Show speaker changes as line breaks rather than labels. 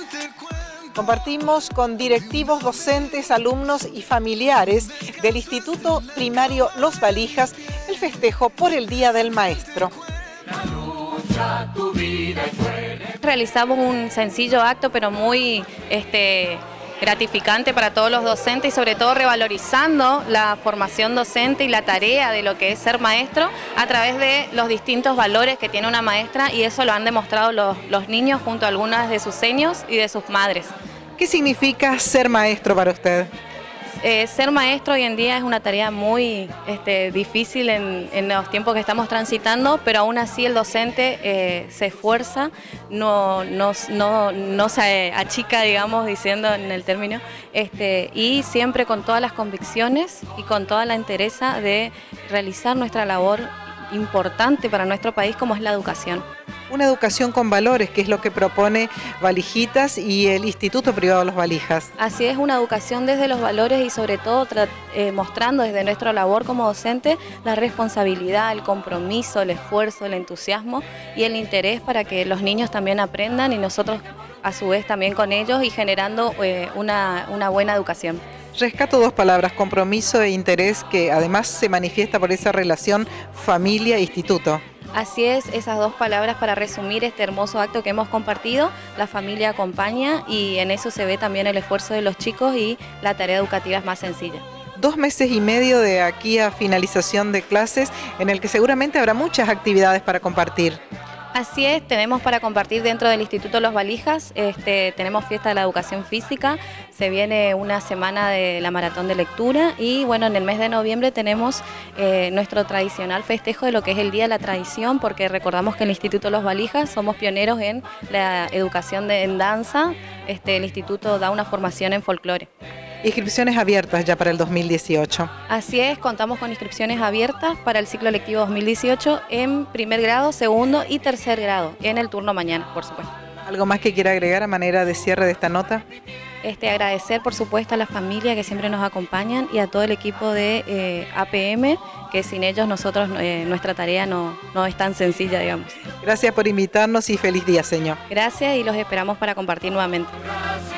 Compartimos con directivos, docentes, alumnos y familiares del Instituto Primario Los Valijas el festejo por el Día del Maestro.
Realizamos un sencillo acto, pero muy gratificante para todos los docentes y sobre todo revalorizando la formación docente y la tarea de lo que es ser maestro a través de los distintos valores que tiene una maestra, y eso lo han demostrado los niños junto a algunas de sus seños y de sus madres.
¿Qué significa ser maestro para usted?
Ser maestro hoy en día es una tarea muy difícil en los tiempos que estamos transitando, pero aún así el docente se esfuerza, no se achica, digamos, diciendo en el término, y siempre con todas las convicciones y con toda la entereza de realizar nuestra labor importante para nuestro país, como es la educación.
Una educación con valores, que es lo que propone Valijitas y el Instituto Privado Los Valijas.
Así es, una educación desde los valores y sobre todo mostrando desde nuestra labor como docente la responsabilidad, el compromiso, el esfuerzo, el entusiasmo y el interés para que los niños también aprendan y nosotros a su vez también con ellos, y generando una buena educación.
Rescato dos palabras, compromiso e interés, que además se manifiesta por esa relación familia-instituto.
Así es, esas dos palabras para resumir este hermoso acto que hemos compartido. La familia acompaña y en eso se ve también el esfuerzo de los chicos, y la tarea educativa es más sencilla.
2 meses y medio de aquí a finalización de clases, en el que seguramente habrá muchas actividades para compartir.
Así es, tenemos para compartir dentro del Instituto Los Valijas, tenemos fiesta de la educación física, se viene una semana de la maratón de lectura, y bueno, en el mes de noviembre tenemos nuestro tradicional festejo de lo que es el Día de la Tradición, porque recordamos que en el Instituto Los Valijas somos pioneros en la educación en danza. El instituto da una formación en folclore.
Inscripciones abiertas ya para el 2018.
Así es, contamos con inscripciones abiertas para el ciclo lectivo 2018 en primer grado, segundo y tercer grado, en el turno mañana, por supuesto.
¿Algo más que quiera agregar a manera de cierre de esta nota?
Agradecer por supuesto a la familia que siempre nos acompañan y a todo el equipo de APM, que sin ellos nosotros nuestra tarea no es tan sencilla, digamos.
Gracias por invitarnos y feliz día, señor.
Gracias, y los esperamos para compartir nuevamente.